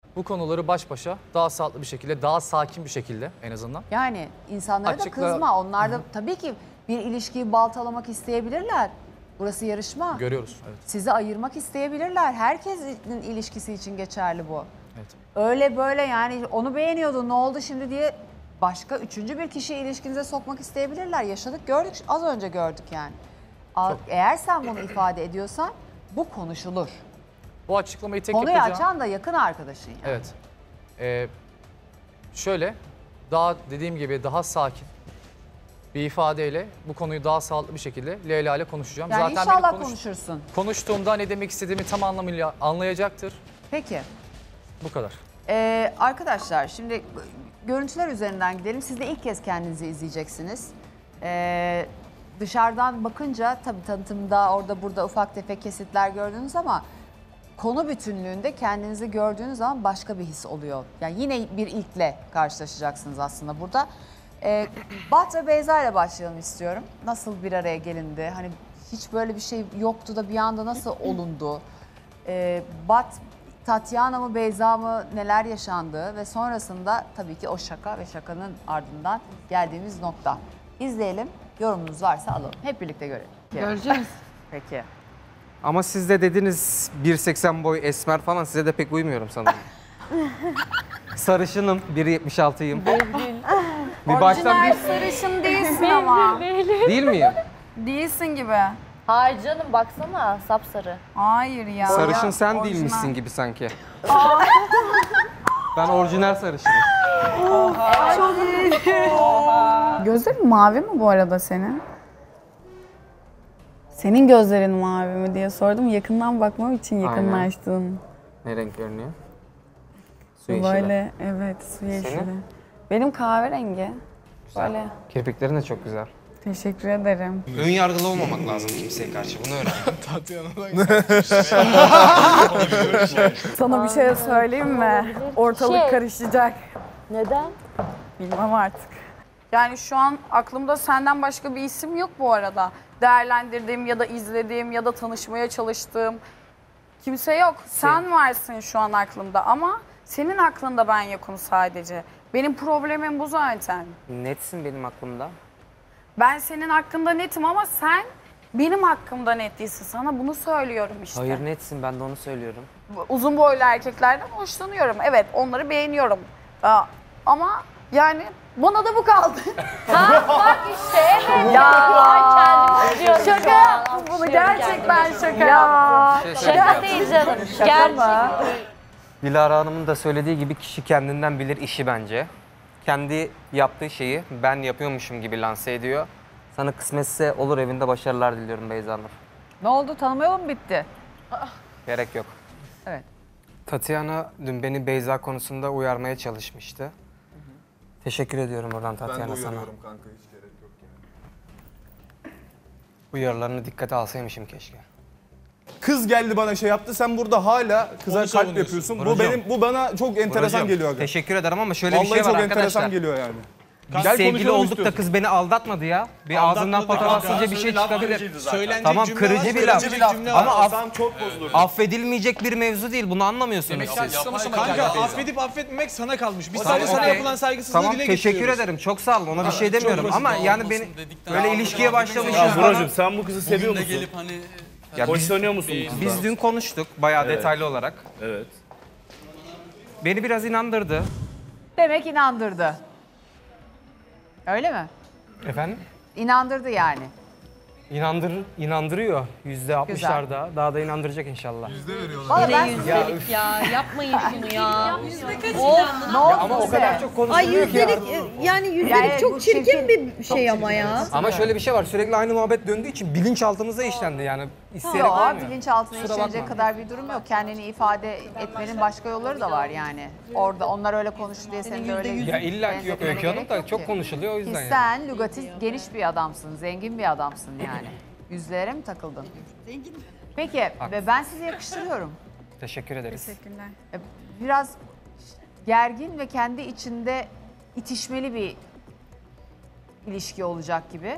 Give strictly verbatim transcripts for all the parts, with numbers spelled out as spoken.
bu konuları baş başa daha sağlıklı bir şekilde, daha sakin bir şekilde en azından. Yani insanlara Açıkla- da kızma. Onlar da tabii ki bir ilişkiyi baltalamak isteyebilirler. Burası yarışma. Görüyoruz. Evet. Sizi ayırmak isteyebilirler. Herkesin ilişkisi için geçerli bu. Evet. Öyle böyle yani onu beğeniyordu ne oldu şimdi diye başka üçüncü bir kişiyi ilişkinize sokmak isteyebilirler. Yaşadık gördük az önce gördük yani. A- Eğer sen bunu ifade ediyorsan bu konuşulur. Bu açıklamayı tek Konuyu yapacağım. açan da yakın arkadaşın yani. Evet. Ee, şöyle, daha dediğim gibi daha sakin bir ifadeyle bu konuyu daha sağlıklı bir şekilde Leyla ile konuşacağım. Yani Zaten inşallah benim konuş- konuşursun. konuştuğumda ne demek istediğimi tam anlamıyla anlayacaktır. Peki. Bu kadar. Ee, arkadaşlar şimdi görüntüler üzerinden gidelim. Siz de ilk kez kendinizi izleyeceksiniz. Ee, dışarıdan bakınca tabii tanıtımda orada burada ufak tefek kesitler gördünüz ama konu bütünlüğünde kendinizi gördüğünüz zaman başka bir his oluyor. Yani yine bir ilkle karşılaşacaksınız aslında burada. Ee, Bat ve Beyza ile başlayalım istiyorum. Nasıl bir araya gelindi? Hani hiç böyle bir şey yoktu da bir anda nasıl olundu? Ee, Bat, Tatyana mı Beyza mı neler yaşandı ve sonrasında tabii ki o şaka ve şakanın ardından geldiğimiz nokta. İzleyelim. Yorumunuz varsa alalım. Hep birlikte görelim. Göreceğiz. Peki. Ama siz de dediniz bir seksen boy esmer falan, size de pek uymuyorum sanırım. Sarışınım, bir yetmiş altıyım. Bir baştan bir sarışın değilsin ama. değil miyim? Değilsin gibi. Hayır canım baksana sapsarı. Hayır ya. Sarışın sen Orijinal. değilmişsin gibi sanki. Ben orijinal sarışınım. Gözlerin mavi mi bu arada senin? Senin gözlerin mavi mi diye sordum. Yakından bakmam için yakınlaştın. Ne renk görünüyor? Su yeşili. Böyle evet su yeşili. Benim kahverengi. Böyle. Kirpiklerin de çok güzel. Teşekkür ederim. Ön yargılı olmamak lazım kimseye karşı, bunu öğren. Sana bir şey söyleyeyim mi? Ortalık Şey. karışacak. Neden? Bilmem artık. Yani şu an aklımda senden başka bir isim yok bu arada. Değerlendirdiğim ya da izlediğim ya da tanışmaya çalıştığım kimse yok. Sen varsın şu an aklımda ama senin aklında ben yokum sadece. Benim problemim bu zaten. Netsin benim aklımda. Ben senin hakkında netim ama sen benim hakkımda net değilsin. Sana bunu söylüyorum işte. Hayır, netsin, ben de onu söylüyorum. Uzun boylu erkeklerden hoşlanıyorum. Evet, onları beğeniyorum. Aa, ama yani bana da bu kaldı. Ha bak işte evet. Ya. Ben kendim diyorum. Şaka yaptım bunu. Gerçekten şaka yaptım. Şaka değil canım. Gerçek. Dilara Hanım'ın da söylediği gibi kişi kendinden bilir işi bence. Kendi yaptığı şeyi ben yapıyormuşum gibi lanse ediyor. Sana kısmetse olur, evinde başarılar diliyorum Beyza Nur. Ne oldu? Tanıma yolu mu bitti? Gerek yok. Evet. Tatyana dün beni Beyza konusunda uyarmaya çalışmıştı. Hı hı. Teşekkür ediyorum oradan Tatyana sana. Ben de uyarıyorum kanka, hiç gerek yok yani. Uyarılarını dikkate alsaymışım keşke. Kız geldi bana şey yaptı, sen burada hala kıza kalp yapıyorsun. Bu Buracığım. benim bu bana çok enteresan Buracığım, geliyor. Aga. Teşekkür ederim ama şöyle Vallahi bir şey var çok arkadaşlar. enteresan geliyor yani. Biz Gel sevgili konuşalım olduk da istiyorsan. kız beni aldatmadı ya. Bir ağzından patavatsızca bir şey çıkabilir. Söylenecek Tamam, cümle kırıcı var, bir laf. söylenecek cümle var. Ama af, Tamam, çok bozulur. affedilmeyecek bir mevzu değil. Bunu anlamıyorsunuz siz. Kanka affedip affetmemek sana kalmış. Biz Tamam, sadece sana okey. yapılan saygısızlığı Tamam, dile teşekkür getiriyoruz. ederim. Çok sağ olun. Ona bir şey demiyorum basit ama yani beni böyle ilişkiye başlamışız. Ya bana- Buracığım, sen bu kızı seviyor musun? Gelip hani Ya biz, Hoşlanıyor musun bu kızdan? biz dün konuştuk bayağı detaylı olarak. Evet. Beni biraz inandırdı. Demek inandırdı. Öyle mi? Efendim? İnandırdı yani. İnandır, inandırıyor yüzde altmışlarda. Daha da inandıracak inşallah. Vallahi ben Ya, ya yapmayın şunu ya. ne oldu Ama o size? kadar çok Ay konuşuluyor ki. yüzdelik yani yüzdelik Yani bu çok çirkin, çirkin, bir çok şey ama çirkin. ya. Ama şöyle bir şey var, sürekli aynı muhabbet döndüğü için bilinçaltımıza işlendi yani. İsteyerek Yok, olmuyor. bilinçaltına Kusura işlenecek bakma. kadar bir durum yok. Kendini ifade etmenin başka yolları da var yani. Orada onlar öyle konuştu diye senin de öyle Ya illa ki yok, benzetmene Öykü Hanım gerek da yok çok ki. konuşuluyor o yüzden Ki yani. sen lügati geniş bir adamsın, zengin bir adamsın yani. Yüzlere mi takıldın? Peki ve ben sizi yakıştırıyorum. Teşekkür ederiz. Teşekkürler. E, Biraz gergin ve kendi içinde itişmeli bir ilişki olacak gibi.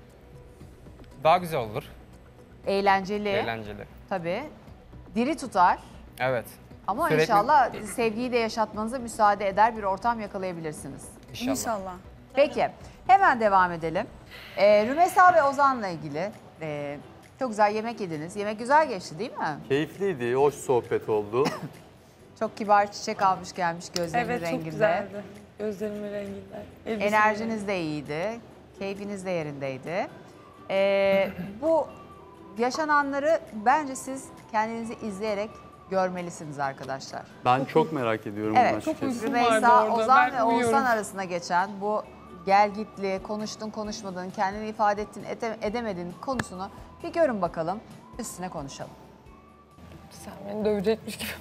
Daha güzel olur. Eğlenceli. Eğlenceli. Tabii. Diri tutar. Evet. Ama Sürekli- inşallah sevgiyi de yaşatmanıza müsaade eder bir ortam yakalayabilirsiniz. İnşallah. İnşallah. Peki hemen devam edelim. Ee, Rümeysa ve Ozan'la ilgili e, çok güzel yemek yediniz. Yemek güzel geçti değil mi? Keyifliydi, hoş sohbet oldu. Çok kibar çiçek almış gelmiş gözlerinin Evet renginde. çok güzeldi. Gözlerimin renginden. Elbisemin Enerjiniz de iyiydi. Keyfiniz de yerindeydi. Ee, bu yaşananları bence siz kendinizi izleyerek görmelisiniz arkadaşlar. Ben çok merak ediyorum Evet. bunu açıkçası. uykum vardı Rümeysa, orada. Ozan Ben ve uyuyorum. Oğuzhan arasında geçen bu gel gitli, konuştun konuşmadın, kendini ifade ettin ede- edemedin konusunu bir görün bakalım. Üstüne konuşalım. Sen beni dövecekmiş gibi.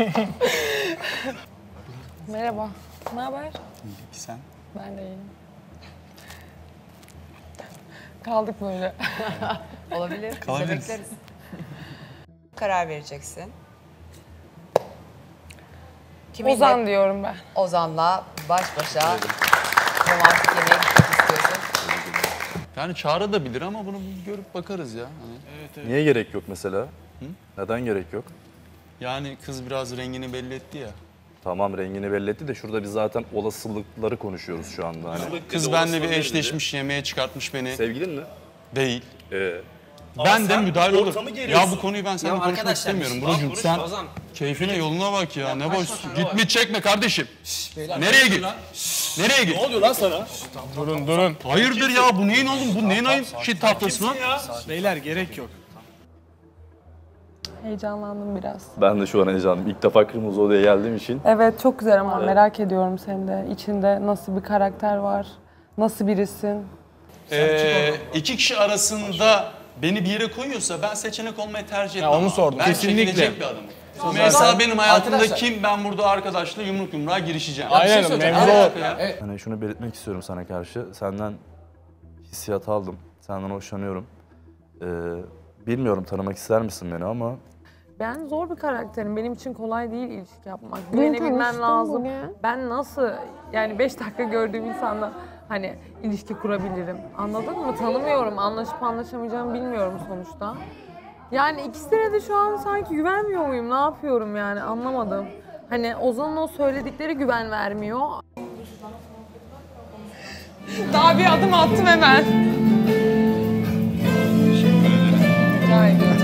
Merhaba. Ne haber? Sen? Ben de iyiyim. Kaldık böyle. Olabilir. Biz de Kalabiliriz. bekleriz. Karar vereceksin. Kiminle? Ozan diyorum ben. Ozan'la baş başa romantik yemeğe gitmek istiyorsun. Yani Çağrı da bilir ama bunu bir görüp bakarız ya. Hani Niye gerek yok mesela? Neden gerek yok? yani kız biraz rengini belli etti ya. Tamam rengini belli etti de şurada biz zaten olasılıkları konuşuyoruz şu anda. Hani. Kız benimle bir eşleşmiş, yemeğe çıkartmış beni. Sevgilin mi? Değil. Ee, Ben de müdahale olurum. ortamı Ya geriyorsun. bu konuyu ben seninle Ya konuşmak arkadaşlar, istemiyorum. biz- Buracığım sen Ozan. keyfine yoluna bak ya. Ne boş. Gitme çekme kardeşim. Nereye git? Nereye git? Ne oluyor lan sana? Durun durun. Hayırdır ya bu neyin oğlum? Bu neyin ayın şey tahtası lan? Beyler gerek yok. Heyecanlandım biraz. ben de şu an heyecanlıyım. İlk defa Kırmızı Oda'ya geldiğim için. Evet çok güzel ama merak ediyorum seni de. İçinde nasıl bir karakter var? Nasıl birisin? Ee, iki kişi arasında beni bir yere koyuyorsa ben seçenek olmayı tercih etmem. onu abi. sordum. Ben Kesinlikle. çekilecek bir adamım. Mesela benim hayatımda kim ben burada arkadaşla yumruk yumruğa girişeceğim. Aynen, Bir şey mevzu söyleyeceğim. o. Ne alaka ya? Hani şunu belirtmek istiyorum sana karşı. Senden hissiyat aldım. Senden hoşlanıyorum. Ee, bilmiyorum tanımak ister misin beni ama Ben zor bir karakterim. Benim için kolay değil ilişki yapmak. Güvenebilmen lazım. Ben nasıl yani beş dakika gördüğüm insanla hani ilişki kurabilirim? Anladın mı? Tanımıyorum. Anlaşıp anlaşamayacağımı bilmiyorum sonuçta. Yani ikisine de şu an sanki güvenmiyor muyum? Ne yapıyorum yani? Anlamadım. Hani Ozan'ın o söyledikleri güven vermiyor. Daha bir adım attım hemen. Rica ediyorum.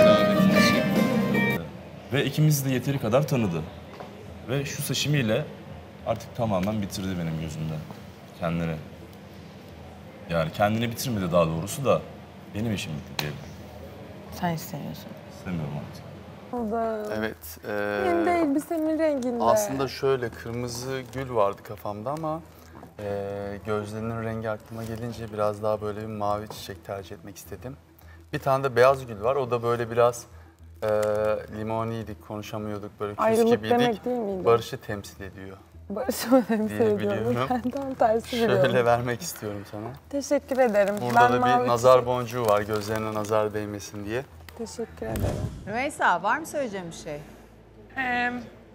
ve ikimizi de yeteri kadar tanıdı. Ve şu seçimiyle artık tamamen bitirdi benim gözümde kendini. Yani kendini bitirmedi daha doğrusu da benim işim bitti diyelim. Sen istemiyorsun. İstemiyorum artık. Evet. Kendi E, elbisemin renginde. aslında şöyle kırmızı gül vardı kafamda ama e, gözlerinin rengi aklıma gelince biraz daha böyle bir mavi çiçek tercih etmek istedim. Bir tane de beyaz gül var. O da böyle biraz e, limoniydik, konuşamıyorduk, böyle küs Ayrılık gibiydik. demek değil miydi? Barış'ı temsil ediyor. Barış'ı temsil diye ediyorum. biliyorum. Ben tam tersi biliyorum. Şöyle vermek istiyorum sana. Teşekkür ederim. Burada ben da mavi bir nazar çiçek- boncuğu var gözlerine nazar değmesin diye. Teşekkür ederim. Rümeysa var mı söyleyeceğim bir şey? Ee,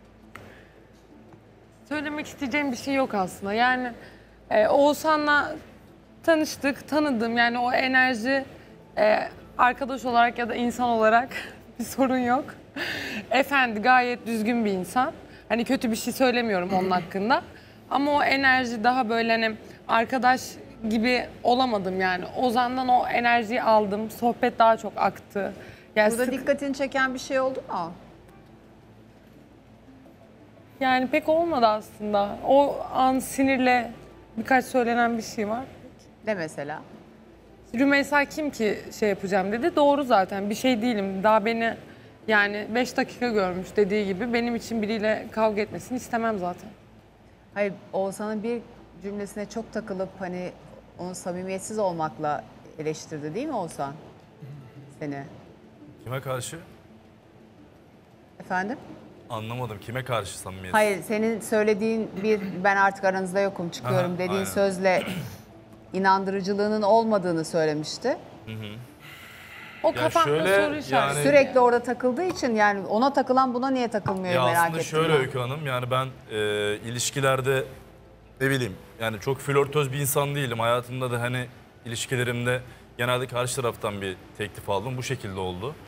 söylemek isteyeceğim bir şey yok aslında. Yani e, Oğuzhan'la tanıştık, tanıdım. Yani o enerji e, arkadaş olarak ya da insan olarak bir sorun yok. Efendi, gayet düzgün bir insan. Hani kötü bir şey söylemiyorum onun hakkında. Ama o enerji daha böyle hani arkadaş gibi olamadım yani. Ozan'dan o enerjiyi aldım. Sohbet daha çok aktı. Yani Burada sık- dikkatini çeken bir şey oldu mu? Yani pek olmadı aslında. O an sinirle birkaç söylenen bir şey var. De mesela. Rümeysa kim ki şey yapacağım dedi. Doğru zaten bir şey değilim. Daha beni yani beş dakika görmüş dediği gibi benim için biriyle kavga etmesini istemem zaten. Hayır, Oğuzhan'ın bir cümlesine çok takılıp hani onu samimiyetsiz olmakla eleştirdi değil mi Oğuzhan? Seni. Kime karşı? Efendim? Anlamadım. Kime karşı samimiyet? Hayır, senin söylediğin bir ben artık aranızda yokum çıkıyorum Aha, dediğin aynen. sözle inandırıcılığının olmadığını söylemişti. O kafamda şöyle, soru işareti. yani- Sürekli orada takıldığı için yani ona takılan buna niye takılmıyor Ya merak aslında ettim. şöyle ben. Öykü Hanım, yani ben e, ilişkilerde ne bileyim yani çok flörtöz bir insan değilim. Hayatımda da hani ilişkilerimde genelde karşı taraftan bir teklif aldım. Bu şekilde oldu.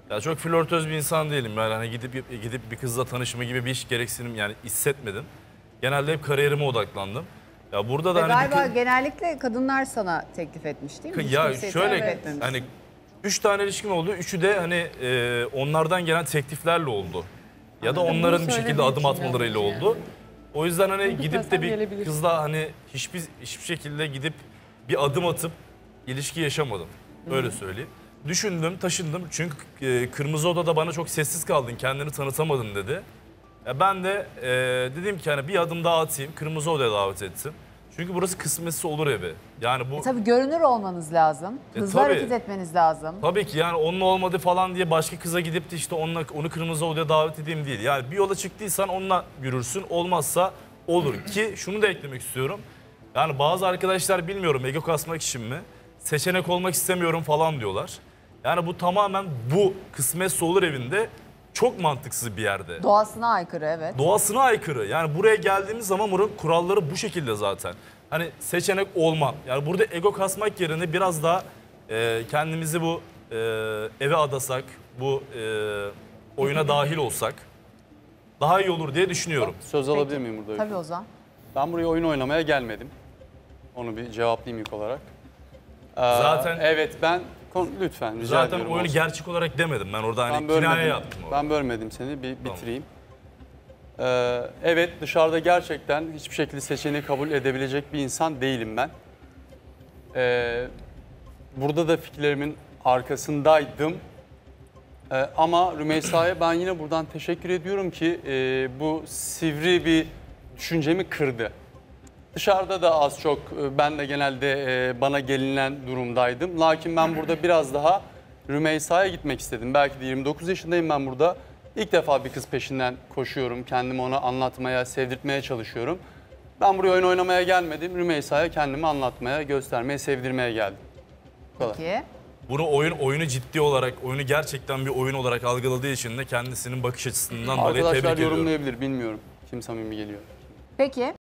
Ya çok flörtöz bir insan değilim. Yani hani gidip gidip bir kızla tanışma gibi bir iş gereksinim yani hissetmedim. Genelde hep kariyerime odaklandım. Ya burada da Ve hani bir galiba kız- genellikle kadınlar sana teklif etmiş değil mi? Hiç ya kimseye şöyle teklif etmemişsin. hani üç tane ilişkim oldu. Üçü de hani e, onlardan gelen tekliflerle oldu. Ya da onların bir şekilde söylediği adım için atmalarıyla yani. oldu. O yüzden hani Çünkü gidip de desem bir gelebilir. kızla hani hiçbir hiçbir şekilde gidip bir adım atıp ilişki yaşamadım. Öyle söyleyeyim. Düşündüm, taşındım. Çünkü e, Kırmızı Oda'da bana çok sessiz kaldın, kendini tanıtamadın dedi. Ya ben de e, dedim ki hani bir adım daha atayım, Kırmızı Oda'ya davet ettim. Çünkü burası kısmetse olur evi. Yani bu E, tabii görünür olmanız lazım. E, Hızlı tabii. hareket etmeniz lazım. tabii ki yani onunla olmadı falan diye başka kıza gidip de işte onunla, onu Kırmızı Oda'ya davet edeyim değil. Yani bir yola çıktıysan onunla yürürsün, olmazsa olur. Ki şunu da eklemek istiyorum. Yani bazı arkadaşlar bilmiyorum ego kasmak için mi, seçenek olmak istemiyorum falan diyorlar. Yani bu tamamen bu kısmetse olur evinde çok mantıksız bir yerde. Doğasına aykırı evet. Doğasına aykırı. Yani buraya geldiğimiz zaman buranın kuralları bu şekilde zaten. Hani seçenek olmam. Yani burada ego kasmak yerine biraz daha e, kendimizi bu e, eve adasak, bu e, oyuna dahil olsak daha iyi olur diye düşünüyorum. Söz alabilir miyim burada? Tabii Ozan. Ben buraya oyun oynamaya gelmedim. Onu bir cevaplayayım ilk olarak. Ee, Zaten- Evet ben... Kon- Lütfen rica Zaten ediyorum. oyunu olsun. gerçek olarak demedim. Ben orada hani Ben bölmedim. kinaya yaptım. orada. Ben bölmedim seni. Bir bitireyim. Ee, evet dışarıda gerçekten hiçbir şekilde seçeneği kabul edebilecek bir insan değilim ben. Ee, burada da fikirlerimin arkasındaydım. Ee, ama Rümeysa'ya ben yine buradan teşekkür ediyorum ki e, bu sivri bir düşüncemi kırdı. Dışarıda da az çok e, ben de genelde e, bana gelinen durumdaydım. Lakin ben burada biraz daha Rümeysa'ya gitmek istedim. Belki de yirmi dokuz yaşındayım ben burada. İlk defa bir kız peşinden koşuyorum. Kendimi ona anlatmaya, sevdirtmeye çalışıyorum. Ben buraya oyun oynamaya gelmedim. Rümeysa'ya kendimi anlatmaya, göstermeye, sevdirmeye geldim. Bu kadar. Peki. Bunu oyun oyunu ciddi olarak, oyunu gerçekten bir oyun olarak algıladığı için de kendisinin bakış açısından dolayı tebrik Arkadaşlar ediyorum. yorumlayabilir bilmiyorum. Kim samimi geliyor. Peki